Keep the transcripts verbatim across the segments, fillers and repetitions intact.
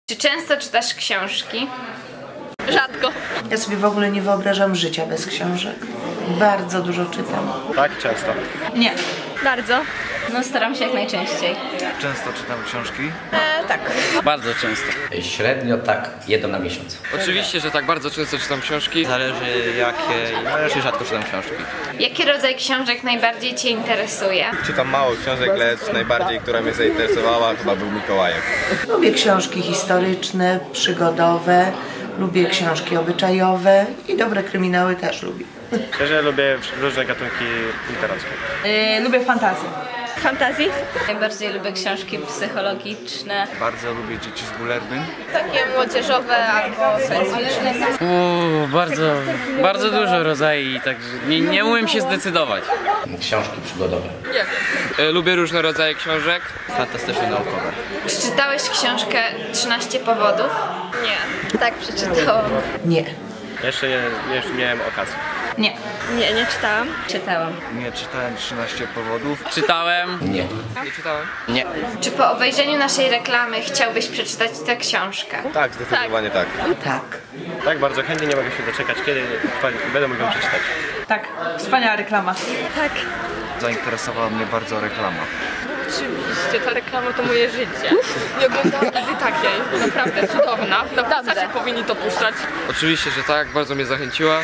Czy często czytasz książki? Rzadko. Ja sobie w ogóle nie wyobrażam życia bez książek. Bardzo dużo czytam. Tak, często. Nie. Bardzo. No staram się jak najczęściej. Często czytam książki. E, tak. Bardzo często. Średnio tak, jedną na miesiąc. Oczywiście, że tak, bardzo często czytam książki. Zależy jakie, no raczej rzadko czytam książki. Jaki rodzaj książek najbardziej Cię interesuje? Czytam mało książek, lecz najbardziej, która mnie zainteresowała, chyba był Mikołajek. Lubię książki historyczne, przygodowe, lubię książki obyczajowe i dobre kryminały też lubię. Szczerze lubię różne gatunki literackie. Yy, lubię fantazję. Fantazji? Najbardziej lubię książki psychologiczne. Bardzo lubię Dzieci z Bullerbyn. Takie młodzieżowe albo science fiction. Uuu, bardzo, bardzo dużo rodzajów, także nie, nie umiem się zdecydować. Książki przygodowe. Lubię różne rodzaje książek. Fantastyczne naukowe. Czy czytałeś książkę trzynaście powodów? Nie. Tak, przeczytałam. Nie. Jeszcze nie, nie miałem okazji. Nie. Nie, nie czytałam. Czytałam. Nie czytałem trzynaście powodów. Czytałem. Nie. Nie czytałem. Nie. Czy po obejrzeniu naszej reklamy chciałbyś przeczytać tę książkę? Tak, zdecydowanie tak. Tak. Tak, bardzo chętnie, nie mogę się doczekać, kiedy będę mógł ją przeczytać. Tak. Wspaniała reklama. Tak. Zainteresowała mnie bardzo reklama. Oczywiście, ta reklama to moje życie. Nie oglądałam nigdy takiej. Naprawdę cudowna. Naprawdę powinni to puszczać. Oczywiście, że tak, bardzo mnie zachęciła.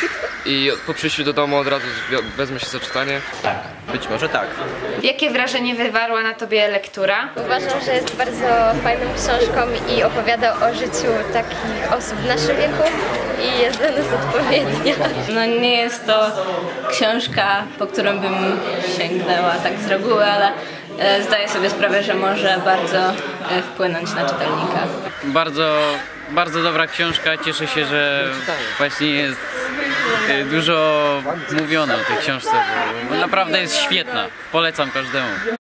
I po przyjściu do domu od razu wezmę się za czytanie. Tak. Być może tak. Jakie wrażenie wywarła na Tobie lektura? Uważam, że jest bardzo fajną książką i opowiada o życiu takich osób w naszym wieku i jest dla nas odpowiednia. No nie jest to książka, po którą bym sięgnęła tak z reguły, ale e, zdaję sobie sprawę, że może bardzo e, wpłynąć na czytelnika. Bardzo, bardzo dobra książka, cieszę się, że właśnie jest e, dużo mówiono o tej książce, bo naprawdę jest świetna, polecam każdemu.